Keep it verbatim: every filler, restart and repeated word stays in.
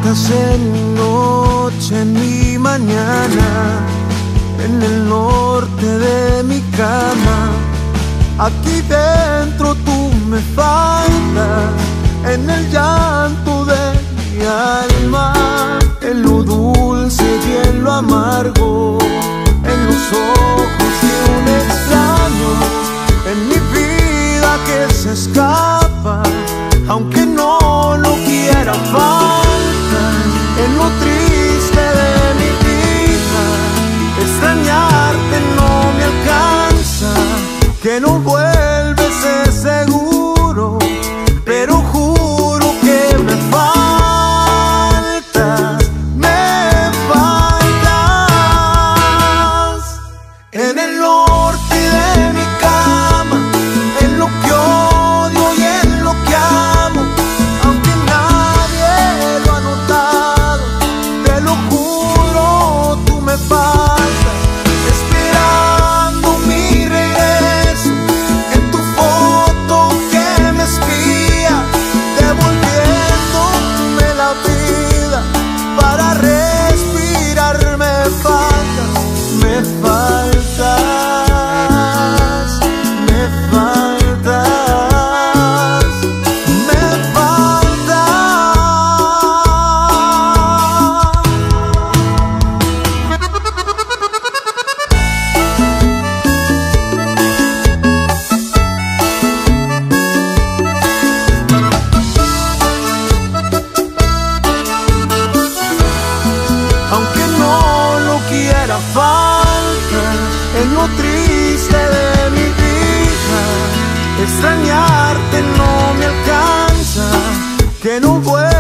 Dibujas en mi noche, en mi mañana, en el norte de mi cama. Aquí dentro tú me faltas, en el llanto de mi alma, en lo dulce y en lo amargo, en los ojos de un extraño, en mi vida que se escapa, aunque no lo quiera, falta en lo triste de mi vida. Extrañarte no me alcanza, que no vuelves es seguro, pero juro que me faltas, me faltas. En el norte de mi cama, en lo que odio y en lo que amo, aunque nadie lo ha notado, te lo juro, tú me faltas. Esperando mi regreso, en tu foto que me espía, devolviéndome la vida para respirar. Me faltas, me faltas, me faltas, me faltas. Aunque no lo quiera, falta en lo triste de mi vida. Extrañarte no me alcanza, que no vuelva